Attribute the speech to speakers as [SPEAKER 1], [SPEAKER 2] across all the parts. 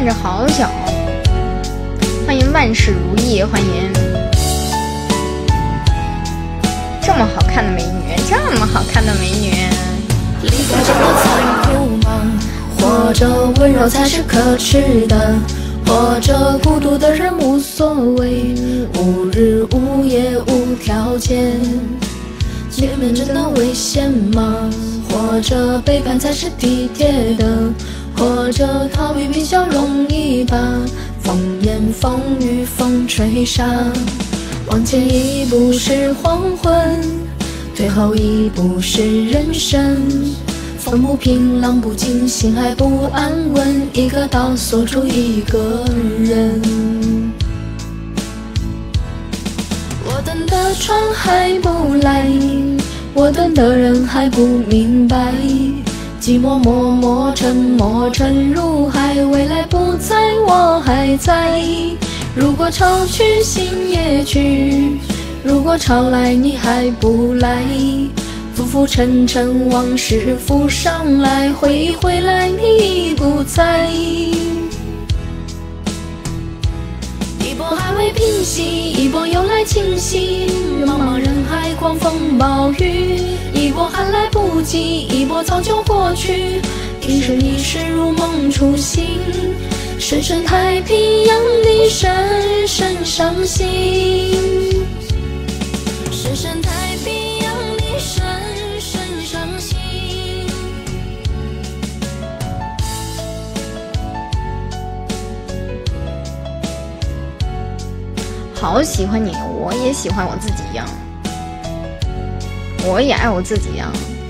[SPEAKER 1] 着好小。欢迎万事如意，欢迎这么好看的美女，这么好看的美女。
[SPEAKER 2] 离开这个残酷吗？或者温柔才是可耻的？或者孤独的人无所谓，无日无夜无条件。见面真的危险吗？或者背叛才是体贴的？或者逃避比较容易吧？风言风语风吹沙，往前一步是黄昏，退后一步是人生。风不平浪不静，心还不安稳，一个岛锁住一个人。我等的船还不来，我等的人还不明白，寂寞默默沉默沉入海，未来不在我还在。如果潮去心也去，如果潮来你还不来，浮浮沉沉往事浮上来，回忆回来你已不在。一波还未平息，一波又来侵袭，茫茫人海狂风暴雨，一波还来不及，一波早就过去，一生一世如梦初醒，深深太平洋你深深伤心，深深太平洋你深深伤心。
[SPEAKER 1] 好喜欢你，我也喜欢我自己呀，我也爱我自己呀。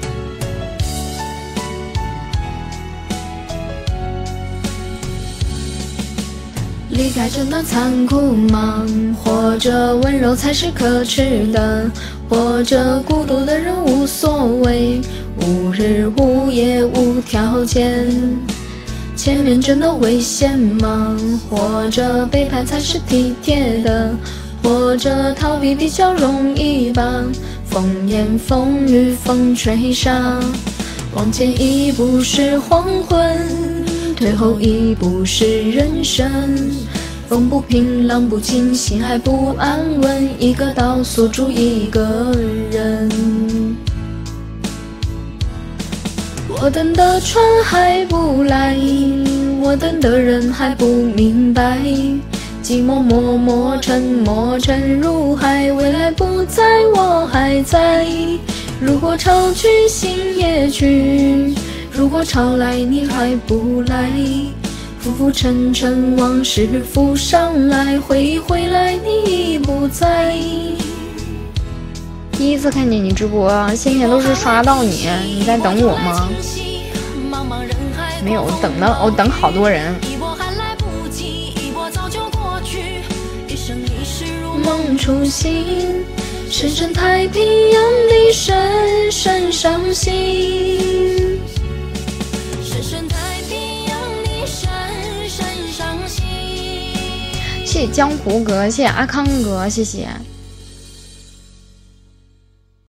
[SPEAKER 2] 离开真的残酷吗？或者温柔才是可耻的？或者孤独的人无所谓，无日无夜无条件。前面真的危险吗？或者背叛才是体贴的？或者逃避比较容易吧？风言风语风吹沙，往前一步是黄昏，退后一步是人生。风不平浪不静，心还不安稳，一个岛锁住一个人。我等的船还不来，我等的人还不明白，寂寞默默沉默沉入海，未来不在我还在。如果潮去心也去，如果潮来你还不来，浮浮沉沉往事浮上来，回忆回来你已不在。
[SPEAKER 1] 第一次看见你直播，先前都是刷到你，你在等我吗？没有，我等好多人。
[SPEAKER 2] 梦初醒，深深太平洋你深深伤心，深深太平洋你深深伤心。
[SPEAKER 1] 谢谢江湖哥，谢谢阿康哥，谢谢。